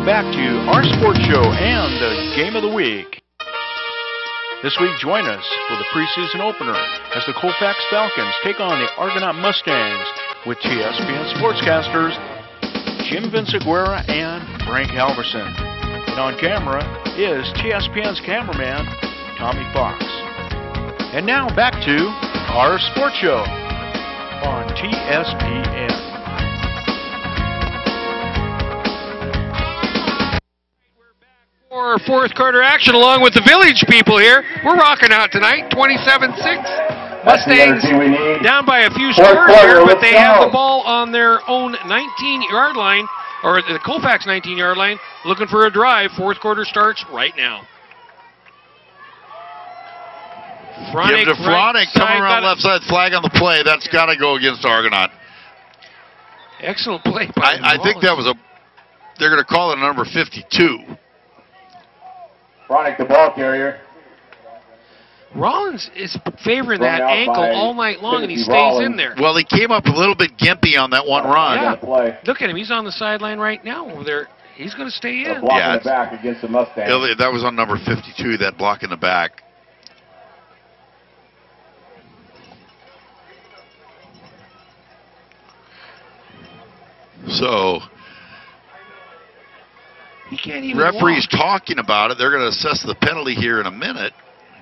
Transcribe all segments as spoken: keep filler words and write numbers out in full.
now back to our sports show and the game of the week. This week, join us for the preseason opener as the Colfax Falcons take on the Argonaut Mustangs with T S P N sportscasters Jim Vinciguerra and Frank Halvorson. And on camera is T S P N's cameraman, Tommy Fox. And now back to our sports show on T S P N. For fourth quarter action along with the village people here. We're rocking out tonight, twenty-seven six. Mustangs down by a few scores here, but they have the ball on their own nineteen-yard line, or the Colfax nineteen-yard line, looking for a drive. Fourth quarter starts right now. Give to Fronic, coming around left side, flag on the play. That's got to go against Argonaut. Excellent play by I, I think that was a, they're going to call it a number fifty-two. Fronic, the ball carrier. Rollins is favoring that ankle all night long, and he stays in there. Well, he came up a little bit gimpy on that one run. Yeah. Look at him. He's on the sideline right now over there. He's going to stay in. Block in the back against the Mustangs. That was on number fifty-two, that block in the back. So, he can't even referee's walk. talking about it. They're going to assess the penalty here in a minute.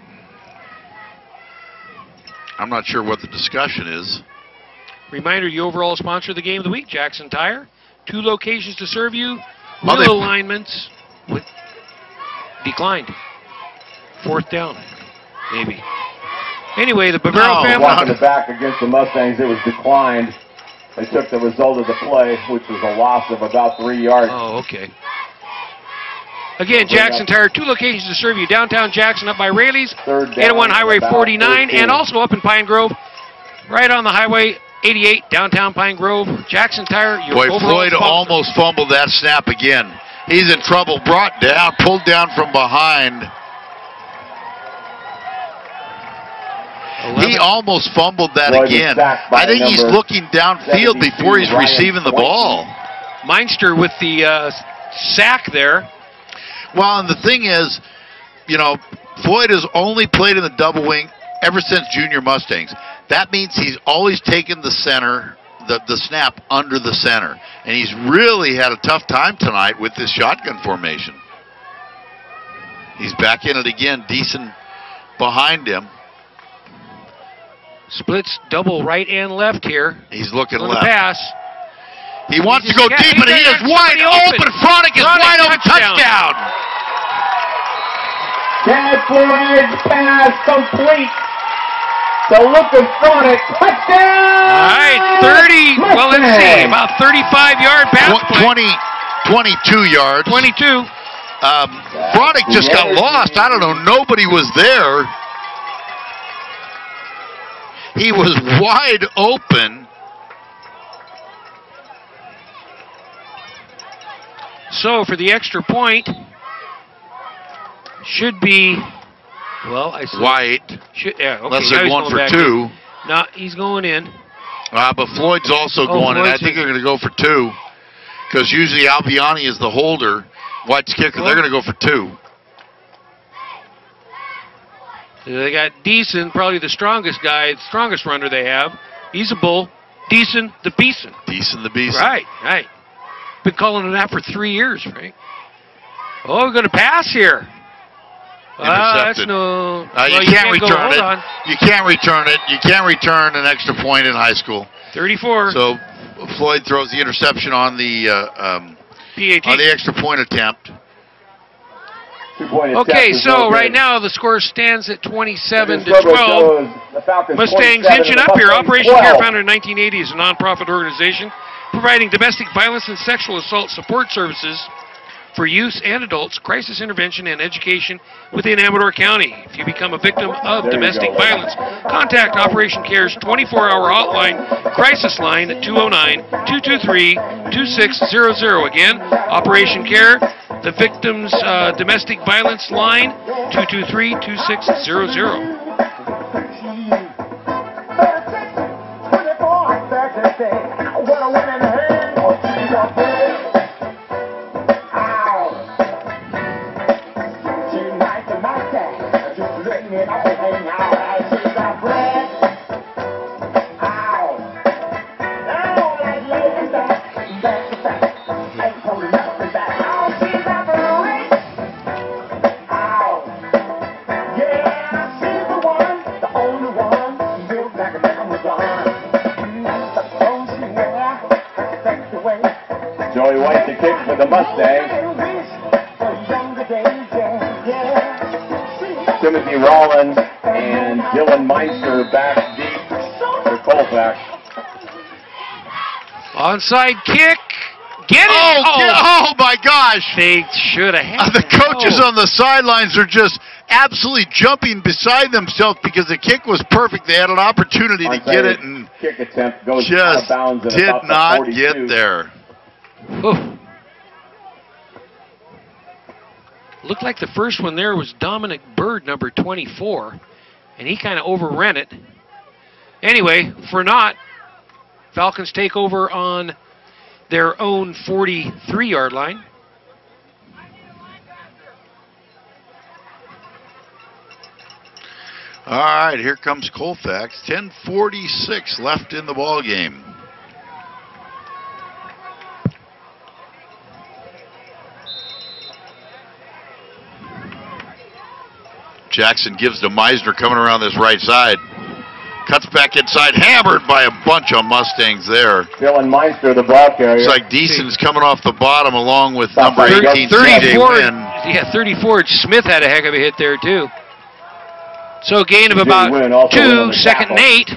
I'm not sure what the discussion is. Reminder, the overall sponsor of the game of the week, Jackson Tire. Two locations to serve you. Oh, Little alignments with declined. Fourth down, maybe. Anyway, the Bavaro No, family. Block in the back against the Mustangs. It was declined. They took the result of the play, which was a loss of about three yards. Oh, okay. Again, Jackson Tire, two locations to serve you. Downtown Jackson up by Rayleigh's, eight oh one Highway forty-nine, and also up in Pine Grove, right on the Highway eighty-eight, downtown Pine Grove. Jackson Tire, your Boy, overall Floyd sponsor. almost fumbled that snap again. He's in trouble, brought down, pulled down from behind. He almost fumbled that Floyd again. I think he's looking downfield before he's receiving the ball. Meinster with the uh, sack there. Well, and the thing is, you know, Floyd has only played in the double wing ever since junior Mustangs. That means he's always taken the center, the, the snap under the center. And he's really had a tough time tonight with this shotgun formation. He's back in it again, decent behind him. Splits double right and left here. He's looking on left. The pass. He wants He's to go got, deep, and he is wide open. Fronic is Fronic wide open. touchdown. Touchdown. Chad Floyd's pass complete. The look of Fronic. Touchdown! All right, thirty, well, let's see, about thirty-five yard pass play. twenty, twenty-two yards. twenty-two. Um, Fronic just got lost. I don't know. Nobody was there. He was wide open. So for the extra point, should be, well, I said. White. Should, yeah, okay, Unless they're going, going for two. In. No, he's going in. Uh, but Floyd's also oh, going Floyd's in. I think they're going to go for two. Because usually Albiani is the holder. White's kicker. Well, they're going to go for two. They got Deason, probably the strongest guy, the strongest runner they have. He's a bull. Deason the Beeson. Deason the Beeson. Right, right. Been calling it that for three years, right? Oh, we're going to pass here. Uh, that's no. Uh, well, you, you can't, can't return go, it. on. You can't return it. You can't return an extra point in high school. thirty-four. So Floyd throws the interception on the uh, um, P A T. on the extra point attempt. Okay, so right now the score stands at twenty-seven to twelve. Mustangs inching up here. Operation Care, founded in nineteen eighty, is a nonprofit organization providing domestic violence and sexual assault support services for youth and adults, crisis intervention and education within Amador County. If you become a victim of domestic violence, contact Operation Care's twenty-four hour hotline crisis line at two oh nine, two two three, two six zero zero. Again, Operation Care, the victim's uh, domestic violence line, two two three, two six zero zero. Joey White to kick for the Mustangs. Timothy Rollins and Dylan Meister back deep for Colfax. Onside kick. Get it! Oh, Oh, get- oh my gosh! they should have had Uh, the it. coaches Oh. on the sidelines are just absolutely jumping beside themselves because the kick was perfect. They had an opportunity to get it and kick attempt goes out of just bounds at did about the not forty-two. get there. Oh. Looked like the first one there was Dominic Bird, number twenty-four, and he kind of overran it. Anyway, for naught, Falcons take over on their own forty-three-yard line. All right, here comes Colfax. ten forty-six left in the ball game. Jackson gives to Meisner coming around this right side. Cuts back inside, hammered by a bunch of Mustangs there. Dylan Meister, the ball carrier. Looks like Deason's coming off the bottom along with Stop number by, eighteen, thirty- C J thirty-four, Wynn. yeah, thirty-four. Smith had a heck of a hit there too. So a gain of C J about Wynn also went on two, the second and tackle. eight.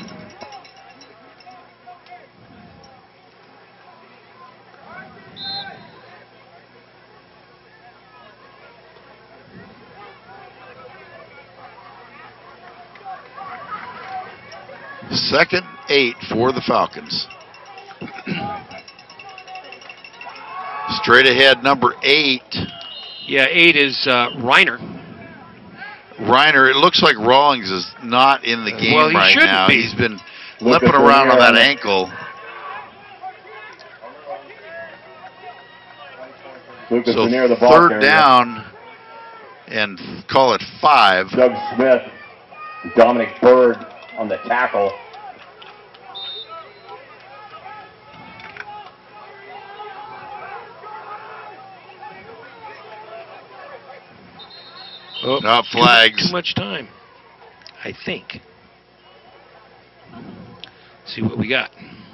Second eight for the Falcons. Straight ahead, number eight. Yeah, eight is uh, Reiner. Reiner, it looks like Rawlings is not in the game Well, he right shouldn't now. be. He's been Lucas limping around on Lanier that on the- ankle. Lucas So Lanier, the ball third carrier. down and call it five. Doug Smith, Dominic Bird on the tackle. Oh, No too- flags. Too much time, I think. See what we got.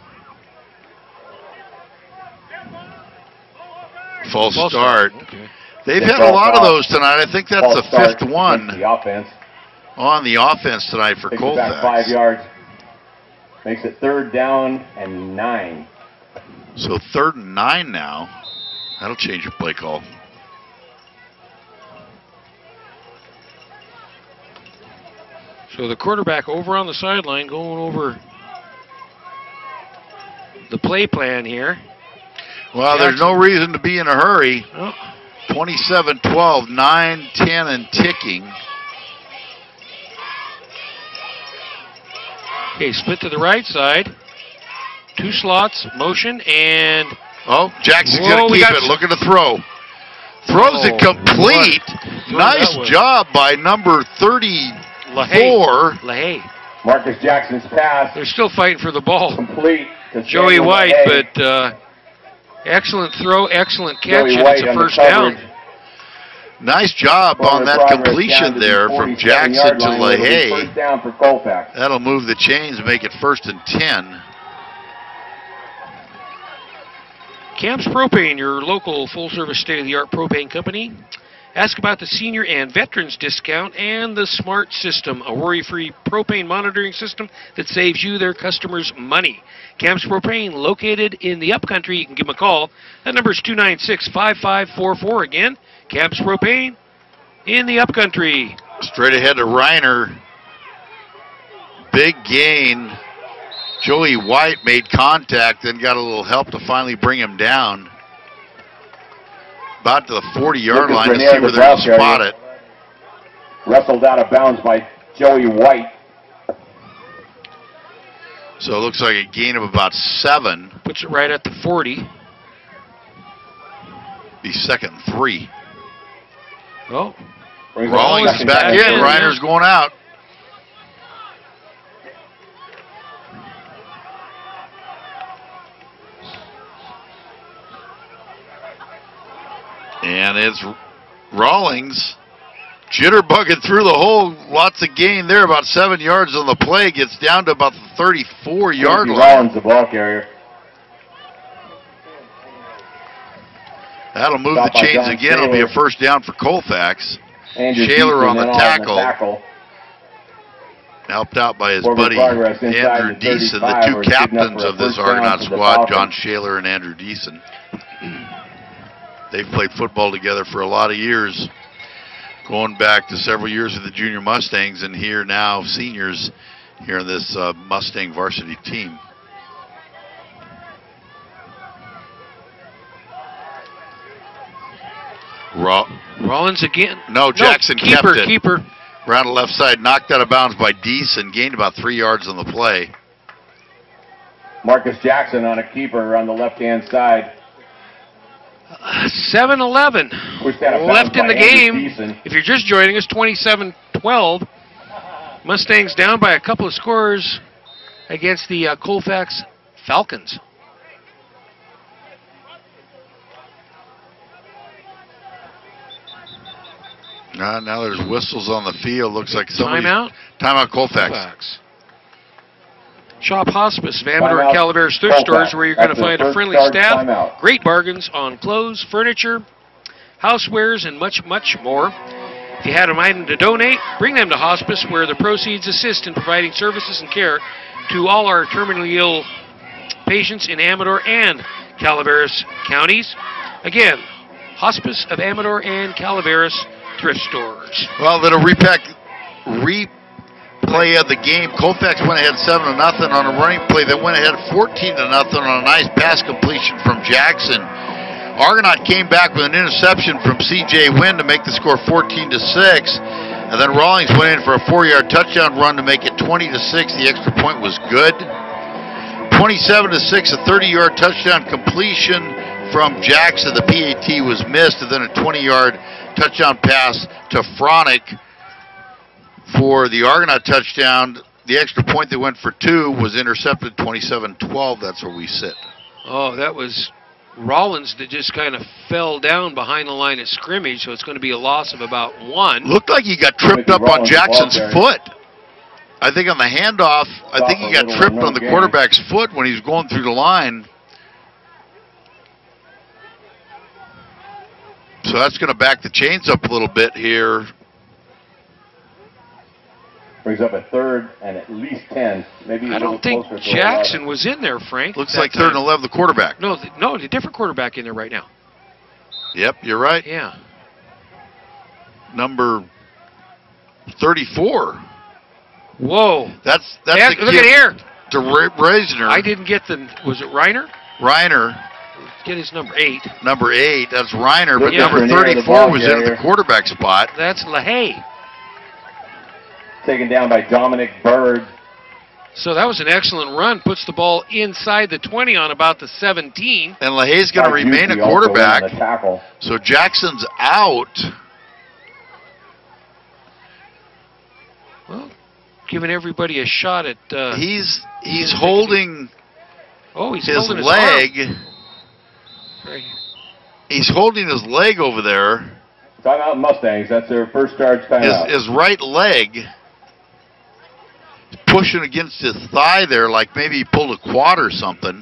False False start. Okay. They've Yeah, had a false lot of start. those tonight. I think that's False the start fifth one against The offense. on the offense tonight for Takes it back five Colfax. yards. Makes it third down and nine. So third and nine now. That'll change your play call. So the quarterback over on the sideline going over the play plan here. Well, there's no reason to be in a hurry. Oh, twenty-seven twelve, nine ten and ticking. okay, split to the right side. Two slots, motion, and Oh, Jackson's Whoa, going to we keep got it. s- Looking to throw. Throws it Oh, complete. what- what Nice that was. job by number thirty-four. LaHaye. LaHaye. Marcus Jackson's pass They're still fighting for the ball. complete to Joey Samuel White, LaHaye. but uh, excellent throw, excellent catch, Joey and White it's a on the first down. coverage. Nice job Forward on that progress completion down to the there from forty-seven Jackson yard to line, where it'll be LaHaye. First down for Colfax. That'll move the chains and make it first and ten. Camps Propane, your local full-service state-of-the-art propane company. Ask about the senior and veterans discount and the Smart System, a worry-free propane monitoring system that saves you, their customers, money. Camps Propane, located in the upcountry. You can give them a call. That number is two nine six, five five four four. Again, Camps Propane in the upcountry. Straight ahead to Reiner. Big gain. Joey White made contact, then got a little help to finally bring him down. About to the forty-yard Lucas line to Grenier, see the where they're going to ball spot carrier. it. Wrestled out of bounds by Joey White. So it looks like a gain of about seven. Puts it right at the forty. Be second and three. Oh, Brings it Rawlings is second back down. in. yeah. Reiner's going out. And it's Rawlings Jitterbugging through the hole, lots of gain there, about seven yards on the play, gets down to about the thirty-four yard line. Rollins, the ball carrier. That'll move the chains again. It'll be a first down for Colfax. Shaler on the tackle. On the tackle. Helped out by his Forward buddy the Andrew Deason, the two captains of this Argonaut squad, John Shaler and Andrew Deason. They've played football together for a lot of years, going back to several years with the junior Mustangs, and here now seniors here in this uh, Mustang varsity team. Raw. Rollins again. No, Jackson no, keeper, kept it. Keeper. Around the left side, knocked out of bounds by Deason, gained about three yards on the play. Marcus Jackson on a keeper on the left-hand side. seven eleven left in the game. If you're just joining us, twenty-seven twelve. Mustangs down by a couple of scores against the uh, Colfax Falcons. Uh, now there's whistles on the field. Looks like somebody. Timeout? Timeout Colfax. Colfax. Shop Hospice of Amador and Calaveras thrift stores, where you're going to find a friendly staff, timeout. Great bargains on clothes, furniture, housewares, and much, much more. If you had an item to donate, bring them to Hospice, where the proceeds assist in providing services and care to all our terminally ill patients in Amador and Calaveras counties. Again, Hospice of Amador and Calaveras thrift stores. Well, little repack, replay of the game. Colfax went ahead seven to nothing on a running play. They went ahead fourteen to nothing on a nice pass completion from Jackson. Argonaut came back with an interception from C J Wynn to make the score fourteen to six, and then Rawlings went in for a four-yard touchdown run to make it twenty to six. The extra point was good. twenty-seven to six, a thirty-yard touchdown completion from Jackson. The P A T was missed, and then a twenty-yard touchdown pass to Fronick for the Argonaut touchdown. The extra point that went for two was intercepted, twenty-seven twelve. That's where we sit. Oh, that was Rollins that just kind of fell down behind the line of scrimmage, so it's going to be a loss of about one. Looked like he got tripped up on Jackson's foot. I think on the handoff, I think he got tripped on the quarterback's foot when he was going through the line. So that's going to back the chains up a little bit here. Brings up a third and at least ten. Maybe I don't think Jackson was in there, Frank. Looks like third and eleven, the quarterback. No, the, no, the different quarterback in there right now. Yep, you're right. Yeah. Number thirty-four. Whoa. That's that's yeah, the look kid at here. To Reisner. I didn't get the. Was it Reiner? Reiner. Get his number eight. Number eight. That's Reiner, but yeah. number thirty-four was in the quarterback spot. That's LaHaye. Taken down by Dominic Bird. So that was an excellent run. Puts the ball inside the twenty on about the seventeen. And LaHaye's going to remain a quarterback. So Jackson's out. Well, giving everybody a shot at. Uh, he's he's holding. Oh, he's his holding his leg. Arm. Right. He's holding his leg over there. Timeout Mustangs. That's their first charge timeout. His, his right leg. Pushing against his thigh there, like maybe he pulled a quad or something.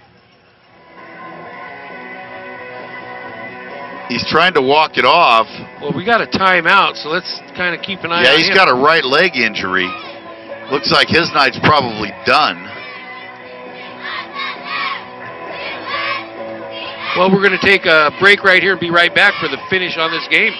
He's trying to walk it off. Well, we got a timeout, so let's kind of keep an eye yeah, on him. Yeah, he's got a right leg injury. Looks like his night's probably done. Well, we're going to take a break right here and be right back for the finish on this game.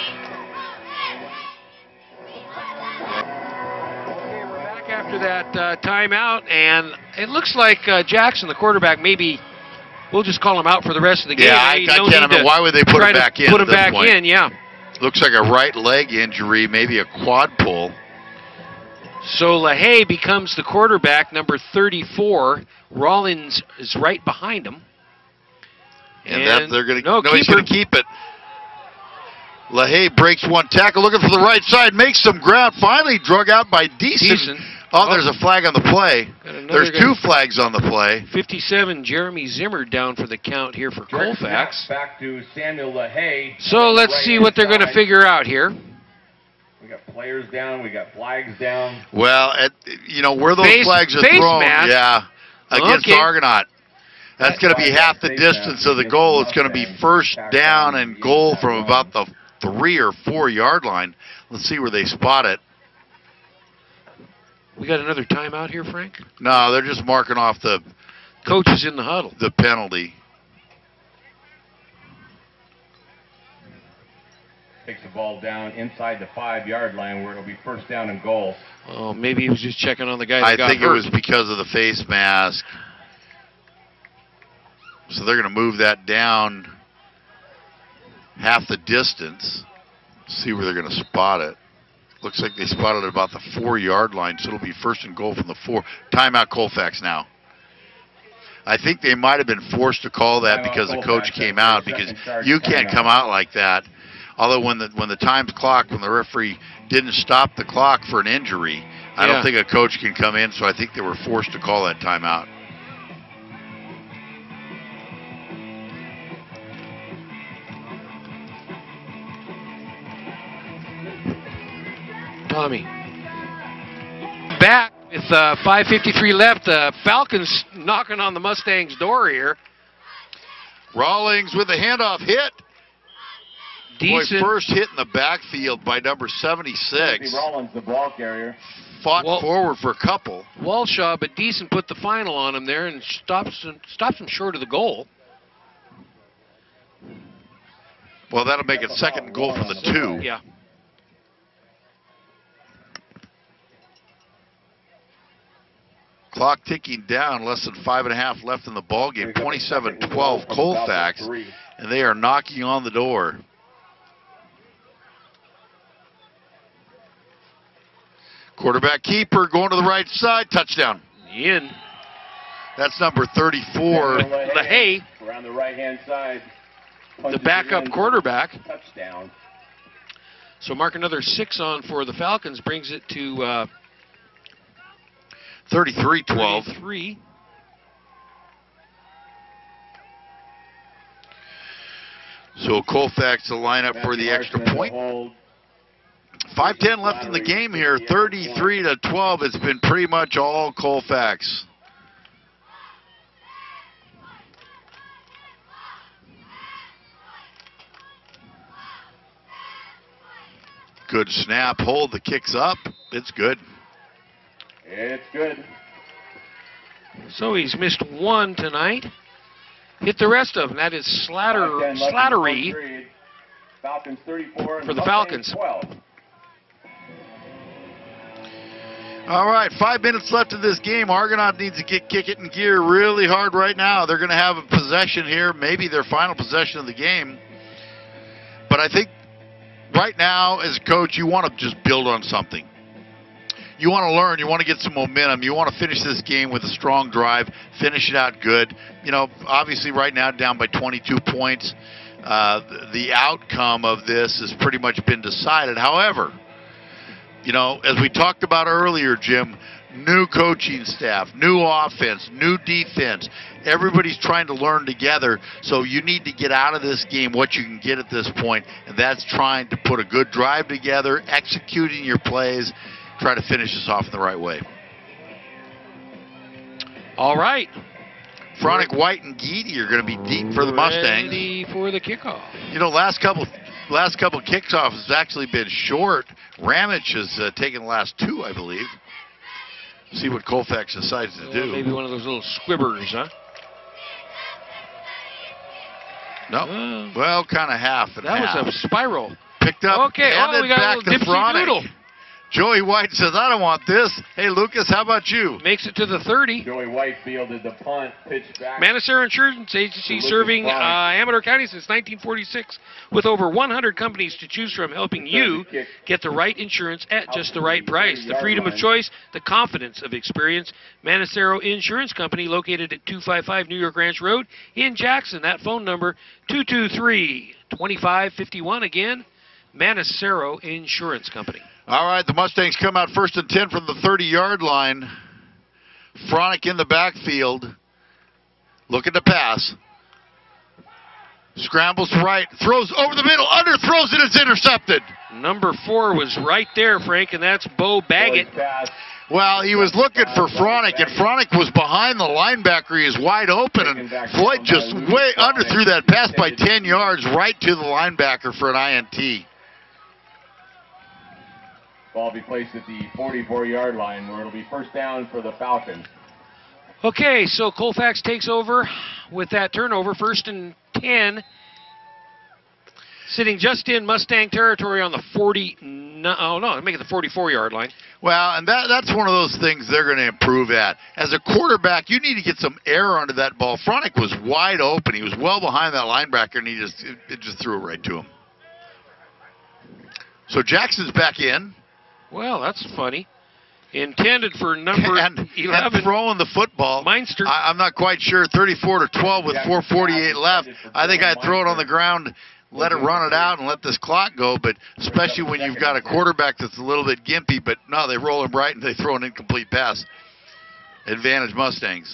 After that uh, timeout, and it looks like uh, Jackson, the quarterback, maybe we'll just call him out for the rest of the game. Yeah, I, I no can't imagine why would they put him back in. Put him at this back point. in, yeah. Looks like a right leg injury, maybe a quad pull. So LaHaye becomes the quarterback, number thirty-four. Rollins is right behind him. And, and that they're going to no, no, he's going to keep it. LaHaye breaks one tackle, looking for the right side, makes some ground. Finally drug out by Deason. Deason. Oh, there's a flag on the play. There's two flags on the play. fifty-seven, Jeremy Zimmer down for the count here for Colfax. Back to Samuel LaHaye. So let's see what they're going to figure out here. We got players down. We got flags down. Well, at, you know, where those Face, flags are face thrown, mask. yeah, against Okay. Argonaut. That's going to be half the distance of the goal. It's going to be first down and goal from about the three or four yard line. Let's see where they spot it. We got another timeout here, Frank? No, they're just marking off the Coach is in the huddle. The penalty. Takes the ball down inside the five yard line where it'll be first down and goal. Oh, maybe he was just checking on the guy that I got think hurt. it was because of the face mask. So they're going to move that down half the distance. See where they're going to spot it. Looks like they spotted it about the four yard line, so it'll be first and goal from the four. Timeout Colfax now. I think they might have been forced to call that because the coach came out, because you can't come out like that. Although when the when the time's clocked, when the referee didn't stop the clock for an injury, I Yeah. don't think a coach can come in, so I think they were forced to call that timeout. Tommy. Back with uh, five fifty-three left. Uh, Falcons knocking on the Mustangs' door here. Rawlings with a handoff hit. Decent. Boy, first hit in the backfield by number seventy-six. Rollins, the ball carrier. Fought Well- forward for a couple. Walshaw, but Decent put the final on him there and stops him, stops him short of the goal. Well, that'll make it second and goal from the two. Yeah. Clock ticking down, less than five and a half left in the ball game. twenty-seven twelve Colfax, and they are knocking on the door. Quarterback keeper going to the right side, touchdown. In. That's number thirty-four. LaHaye, Around the right hand side. the backup quarterback. Touchdown. So mark another six on for the Falcons, brings it to uh, thirty-three twelve. three. So Colfax to line up for the extra point. five ten left in the game here, thirty-three to twelve. It's been pretty much all Colfax. Good snap, hold, the kick's up. It's good. It's good. So he's missed one tonight. Hit the rest of them. That is Slatter, Slattery Falcons thirty-four for the Falcons. twelve. All right, five minutes left in this game. Argonaut needs to get kick it in gear really hard right now. They're going to have a possession here, maybe their final possession of the game. But I think right now, as a coach, you want to just build on something. You want to learn. You want to get some momentum. You want to finish this game with a strong drive, finish it out good. You know, obviously right now down by twenty-two points. Uh, the outcome of this has pretty much been decided. However, you know, as we talked about earlier, Jim, new coaching staff, new offense, new defense. Everybody's trying to learn together, so you need to get out of this game what you can get at this point, and that's trying to put a good drive together, executing your plays, try to finish this off in the right way. All right. Fronic, White, and Geedy are going to be deep for the Mustangs. Ready for the kickoff. You know, last couple last couple kickoffs has actually been short. Ramage has uh, taken the last two, I believe. See what Colfax decides to do. Maybe one of those little squibbers, huh? No, Uh, well, kind of half and that half. was a spiral. Picked up, Okay, oh, handed we got a back little to dipsy Fronic. doodle. Joey White says, I don't want this. Hey, Lucas, how about you? Makes it to the thirty. Joey White fielded the punt, pitch back. Manacero Insurance Agency Lucas serving uh, Fronic. Amador County since nineteen forty-six with over one hundred companies to choose from, helping you get the right insurance at just the right price. The freedom of choice, the confidence of experience. Manacero Insurance Company, located at two fifty-five New York Ranch Road in Jackson. That phone number, two two three, two five five one. Again, Manacero Insurance Company. All right, the Mustangs come out first and ten from the thirty-yard line. Fronic in the backfield, looking to pass. Scrambles to right, throws over the middle, underthrows it, it's intercepted. Number four was right there, Frank, and that's Bo Baggett. Well, he was looking for Fronick, and Fronick was behind the linebacker. He is wide open, and Floyd just way underthrew that pass by ten yards right to the linebacker for an I N T. Ball will be placed at the forty-four yard line, where it'll be first down for the Falcons. Okay, so Colfax takes over with that turnover, first and ten. Sitting just in Mustang territory on the forty, no, oh no, make it the forty-four yard line. Well, and that, that's one of those things they're going to improve at. As a quarterback, you need to get some air under that ball. Fronick was wide open. He was well behind that linebacker, and he just it, it just threw it right to him. So Jackson's back in. Well, that's funny. Intended for number and, eleven. And throwing the football. Meinster. I, I'm not quite sure. thirty-four to twelve with four forty-eight left. I think I'd throw it on the ground, let it run it out, and let this clock go. But especially when you've got a quarterback that's a little bit gimpy. But no, they roll him right and they throw an incomplete pass. Advantage Mustangs.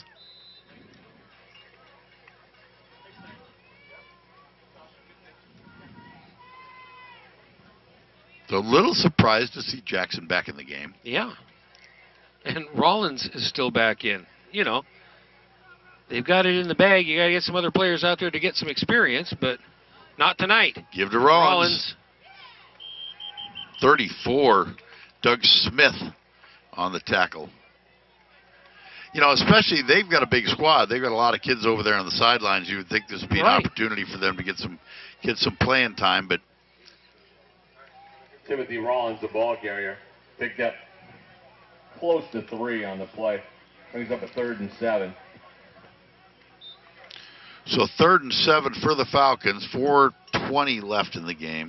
So a little surprised to see Jackson back in the game. Yeah. And Rollins is still back in. You know, they've got it in the bag. You got to get some other players out there to get some experience, but not tonight. Give to Rollins. Rollins. thirty-four, Doug Smith on the tackle. You know, especially they've got a big squad. They've got a lot of kids over there on the sidelines. You would think this would be right. an opportunity for them to get some get some playing time, but Timothy Rollins, the ball carrier, picked up close to three on the play. Brings up a third and seven. So third and seven for the Falcons. four twenty left in the game.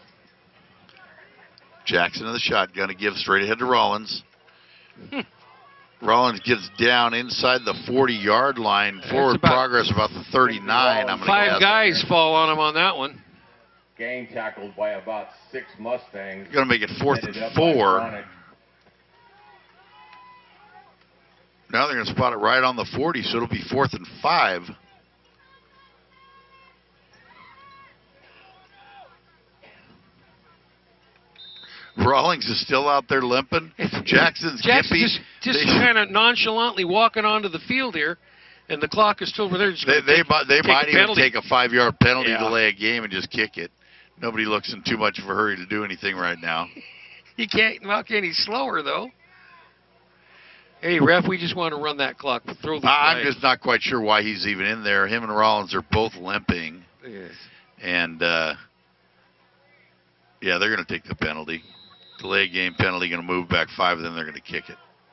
Jackson in the shotgun to give straight ahead to Rollins. Hmm. Rollins gets down inside the forty yard line. Forward about progress about the thirty-nine. I'm Five guess. guys fall on him on that one. Gang tackled by about six Mustangs. Going to make it fourth and four. Now they're going to spot it right on the forty, so it'll be fourth and five. Rawlings is still out there limping. Jackson's Jackson gimpy. just, just kind of nonchalantly walking onto the field here, and the clock is still over there. They, they, take, they take might even penalty. take a five-yard penalty, yeah. delay a game, and just kick it. Nobody looks in too much of a hurry to do anything right now. He can't knock any slower, though. Hey, ref, we just want to run that clock. Throw the I'm just not quite sure why he's even in there. Him and Rollins are both limping. Yes. And, uh, yeah, they're going to take the penalty. Delay game penalty, going to move back five, and then they're going to kick it.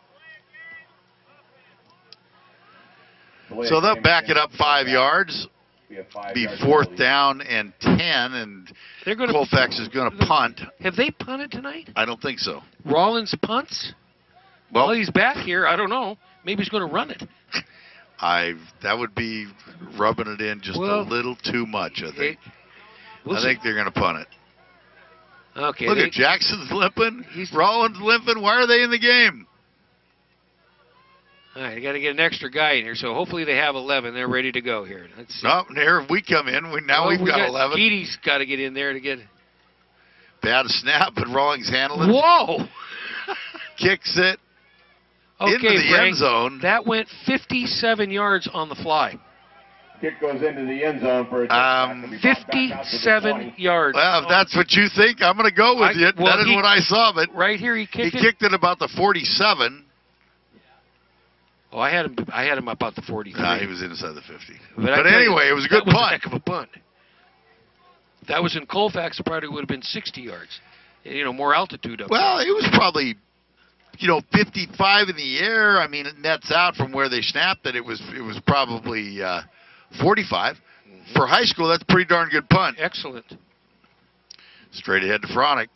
So they'll back it up five yards. Be fourth down and ten, and they're gonna, Colfax is going to punt. Have they punted tonight? I don't think so. Rollins punts? Well, well he's back here. I don't know. Maybe he's going to run it. I that would be rubbing it in just well, a little too much, I think. We'll I think they're going to punt it. Okay. Look they, at Jackson's limping. He's, Rollins limping. Why are they in the game? All right, you got to get an extra guy in here, so hopefully they have eleven. They're ready to go here. Let's see. No, here we come in. We now well, we've we got, got eleven. Geedy's got to get in there to get. Bad snap, but Rawlings handled it. Whoa! Kicks it okay, into the Frank, end zone. That went fifty-seven yards on the fly. Kick goes into the end zone for a um, fifty-seven yards. Well, if that's what you think, I'm going to go with I, you. Well, that is he, what I saw, but right here he kicked he it. kicked it about the forty-seven. Oh, I had him. I had him about the forty-three. Nah, he was inside the fifty. But, but anyway, you, it was a good that punt. Was a heck of a punt. If that was in Colfax, it probably would have been sixty yards. You know, more altitude up Well, there. it was probably, you know, fifty-five in the air. I mean, it nets out from where they snapped it. It was it was probably uh, forty-five. Mm-hmm. For high school, that's a pretty darn good punt. Excellent. Straight ahead to Fronick.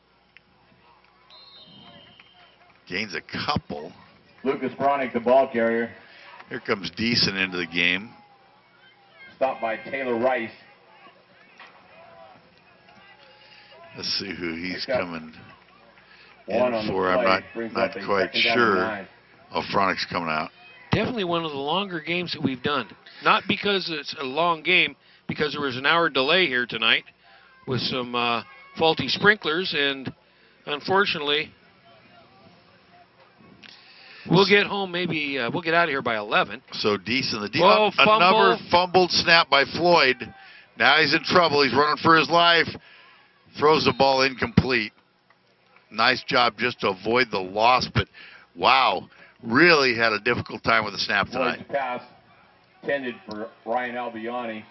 Gains a couple. Lucas Fronick, the ball carrier. Here comes Deason into the game. Stopped by Taylor Rice. Let's see who he's coming One in for. I'm not, not quite sure. Oh, Fronick's coming out. Definitely one of the longer games that we've done. Not because it's a long game, because there was an hour delay here tonight with some uh, faulty sprinklers, and unfortunately, we'll get home maybe, uh, we'll get out of here by eleven. So decent. The de Whoa, uh, fumble. Another fumbled snap by Floyd. Now he's in trouble. He's running for his life. Throws the ball incomplete. Nice job just to avoid the loss, but wow, really had a difficult time with the snap tonight. Floyd's pass intended for Ryan Albiani.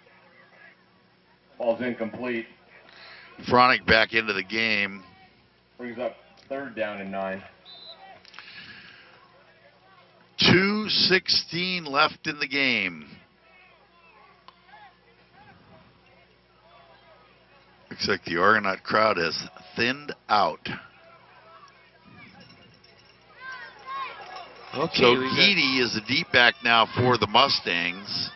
Ball's incomplete. Fronick back into the game. Brings up third down and nine. two sixteen left in the game. Looks like the Argonaut crowd has thinned out. Okay, So Edie is the deep back now for the Mustangs.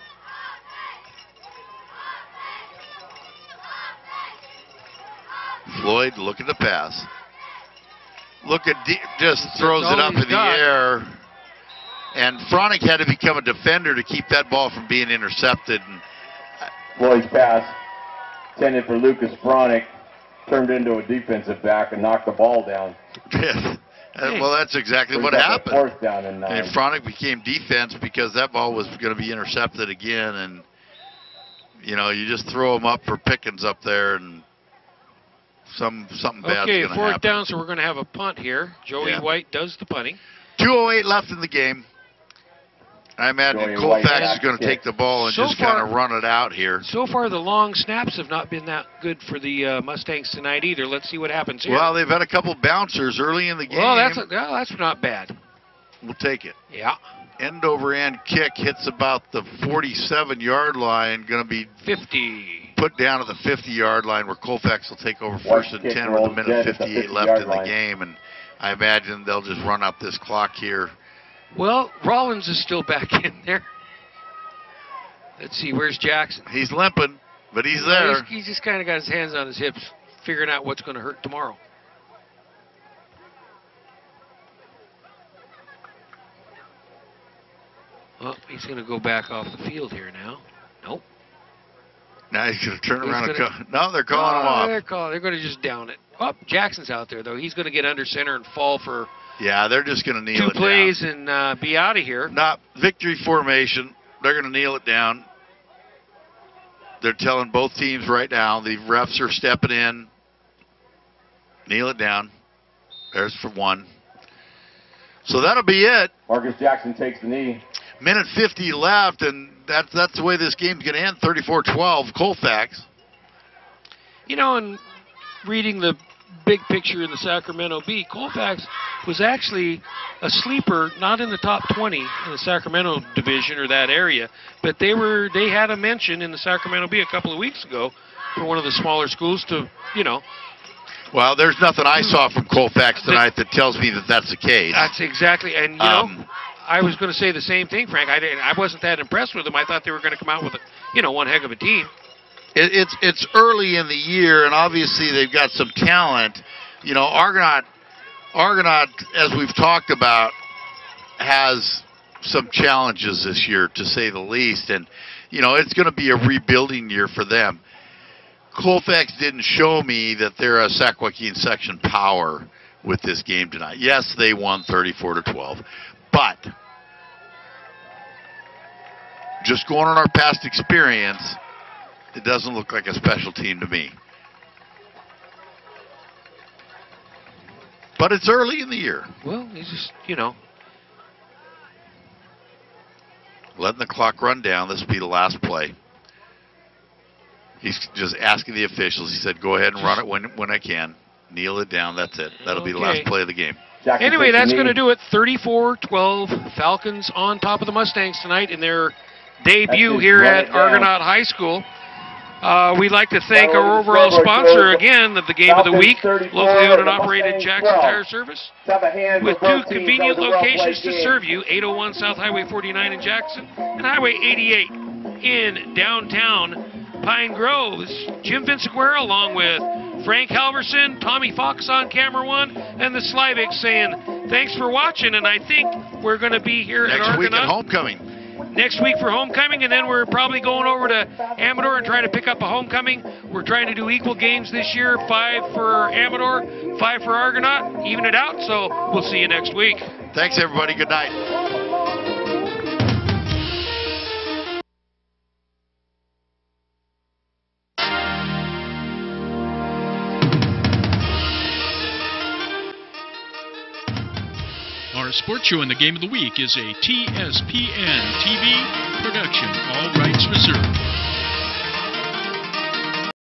Floyd looking to pass. Look at deep, just throws it up in the air. And Fronick had to become a defender to keep that ball from being intercepted. And Floyd's pass intended for Lucas Fronick turned into a defensive back and knocked the ball down. yeah, and, well, that's exactly Brings what up a happened. Fourth down and nine. And Fronick became defense because that ball was going to be intercepted again. And, you know, you just throw them up for pickings up there, and some something bad's Okay, going to fourth happen. down, so we're going to have a punt here. Joey Yeah. White does the punting. two oh eight left in the game. I imagine Joey Colfax White is going to kick. take the ball and So just far- kind of run it out here. So far, the long snaps have not been that good for the uh, Mustangs tonight either. Let's see what happens here. Well, they've had a couple bouncers early in the game. Well, that's, a, well, that's not bad. We'll take it. Yeah. End over end kick hits about the forty-seven yard line, going to be fifty. put down at the fifty yard line where Colfax will take over first and kick ten with a rolls minute dead at the fifty-eight fifty left yard in the line. game. And I imagine they'll just run up this clock here. Well, Rollins is still back in there. Let's see, where's Jackson? He's limping, but he's Well, there. He's, he's just kind of got his hands on his hips, figuring out what's going to hurt tomorrow. Well, he's going to go back off the field here now. Nope. Now he's going to turn He's around and gonna- go. No, they're calling him Oh, off. They're, calling, they're going to just down it. Oh, Jackson's out there, though. He's going to get under center and fall for Yeah, they're just going to kneel two it plays down. and uh, be out of here. Not victory formation. They're going to kneel it down. They're telling both teams right now, the refs are stepping in. Kneel it down. There's for one. So that'll be it. Marcus Jackson takes the knee. Minute fifty left, and that's, that's the way this game's going to end, thirty-four twelve, Colfax. You know, and reading the big picture in the Sacramento Bee, Colfax was actually a sleeper, not in the top twenty in the Sacramento division or that area, but they were they had a mention in the Sacramento Bee a couple of weeks ago for one of the smaller schools to, you know. Well, there's nothing I saw from Colfax tonight that tells me that that's the case. That's exactly, and you Um, know, I was going to say the same thing, Frank. I didn't, I wasn't that impressed with them. I thought they were going to come out with a, you know, one heck of a team. It, it's it's early in the year, and obviously they've got some talent. You know, Argonaut, Argonaut, as we've talked about, has some challenges this year, to say the least. And, you know, it's going to be a rebuilding year for them. Colfax didn't show me that they're a Sac Joaquin section power with this game tonight. Yes, they won thirty-four to twelve, but just going on our past experience, it doesn't look like a special team to me. But it's early in the year. Well, he's just, you know. Letting the clock run down. This will be the last play. He's just asking the officials. He said, go ahead and run it when, when I can. Kneel it down. That's it. That'll be the last Okay. play of the game. Jackson Anyway, takes the that's knee. going to do it. thirty-four twelve, Falcons on top of the Mustangs tonight in their debut That's it. here Run at it down. Argonaut High School. Uh, we'd like to thank Follow our the overall scoreboard sponsor show. again of the Game of the Falcons Week, thirty-four, locally owned and the operated Mustangs Jackson twelve. Tire Service. Have a hand With for two both teams. convenient That was a well-played locations to game. serve you, eight oh one South Highway forty-nine in Jackson and Highway eighty-eight in downtown Pine Groves. Jim Vinciguerra along with Frank Halvorson, Tommy Fox on camera one, and the Slivics saying thanks for watching, and I think we're going to be here at Next week at Argonaut. homecoming. next week for homecoming, and then we're probably going over to Amador and trying to pick up a homecoming. We're trying to do equal games this year, five for Amador, five for Argonaut, even it out, so we'll see you next week. Thanks, everybody. Good night. Our sports show and the game of the week is a T S P N T V production, all rights reserved.